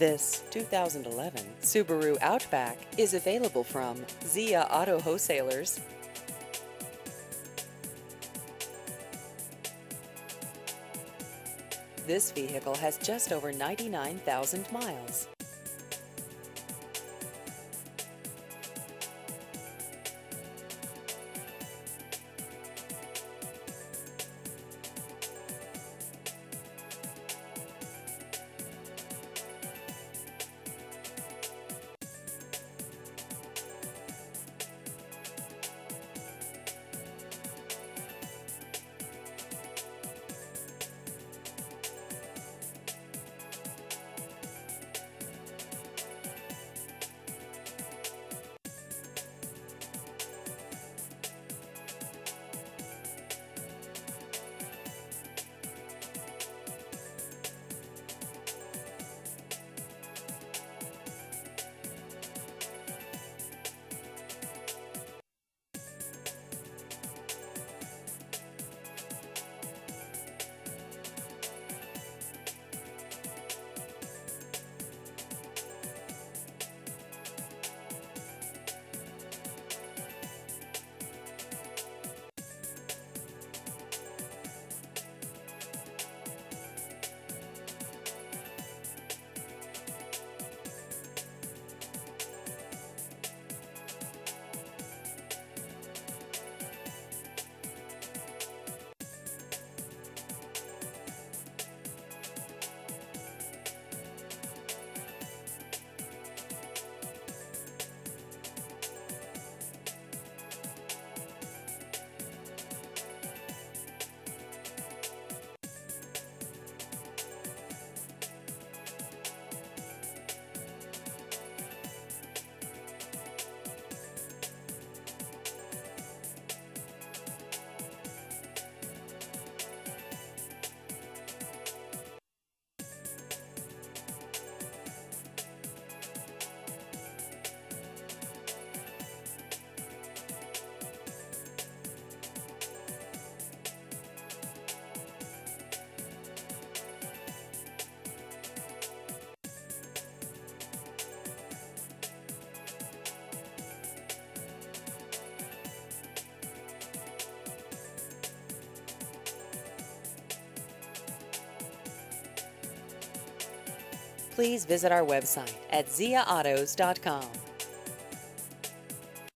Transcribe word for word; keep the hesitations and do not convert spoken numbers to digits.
This two thousand eleven Subaru Outback is available from Zia Auto Wholesalers. This vehicle has just over ninety-nine thousand miles. Please visit our website at zia autos dot com.